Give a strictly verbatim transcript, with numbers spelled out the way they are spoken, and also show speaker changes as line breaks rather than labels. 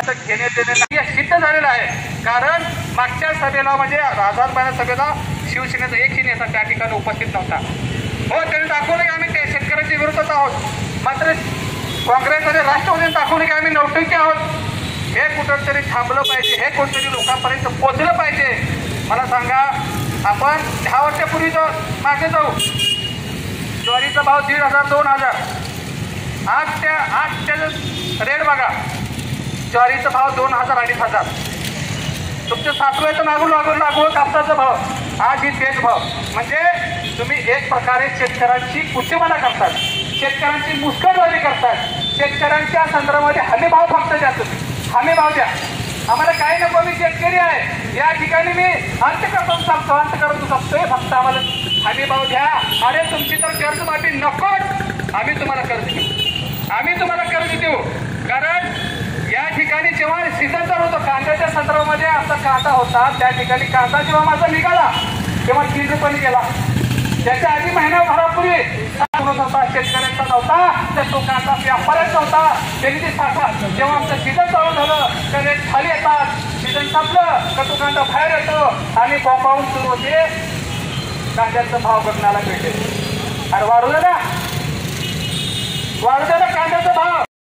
घेणे देणे नाही सिद्ध झालेलं आहे। कारण मागच्या सभेला म्हणजे आझाद सभेला शिवसेनेचा एकही नेता त्या ठिकाणी उपस्थित नव्हता। हो, त्यांनी दाखवलं की आम्ही त्या शेतकऱ्यांच्या विरोधात आहोत, मात्र काँग्रेस आणि राष्ट्रवादीने दाखवलं की आम्ही नौटंकी आहोत। हे कुठंतरी थांबलं पाहिजे, हे कुठंतरी लोकांपर्यंत पोहोचलं पाहिजे। मला सांगा, आपण दहा वर्षापूर्वी जो मागे जाऊ, ज्वारीचा भाव दीड हजार दोन हजार आज त्या आज त्या रेट बघा, ज्वारीचा भाव दोन हजार अडीच हजार तुमच्या सातव्याचं लागू लागू लागू कापसाचा भाव आज ही तेच भाव। म्हणजे तुम्ही एक प्रकारे शेतकऱ्यांची कुचेपणा करतात, शेतकऱ्यांची मुस्कटवादी करतात, शेतकऱ्यांच्या संदर्भामध्ये हमी भाव फक्त द्या, तुम्ही हमी भाव द्या, आम्हाला काही नको, मी शेतकरी आहे या ठिकाणी मी अंत करतो सांगतो अंत करतो सांगतोय, फक्त आम्हाला हमी भाव द्या। अरे तुमची तर कर्जमाफी नकोच, आम्ही तुम्हाला कर्ज देऊ, आम्ही तुम्हाला कर्ज देऊ। कारण या ठिकाणी जेव्हा सीझन चालू होतो कांद्याच्या संदर्भामध्ये असा कांदा होता, त्या ठिकाणी कांदा जेव्हा माझा निघाला तेव्हा तीन रुपये गेला, त्याच्या आधी महिनाभरापूर्वी होता शेतकऱ्यांचा नव्हता, तर तो कांदा व्यापाऱ्याचा होता। त्यांनी ते साठा जेव्हा आमचं सीझन चालू झालं तर रेट खाली येतात, सीझन संपलं तर तो कांदा बाहेर येतो आणि बॉम्बावून सुरू होते, कांद्याचा भाव बघण्याला भेटेल। अरे वाढू दे ना, वाढू दे ना कांद्याचा भाव।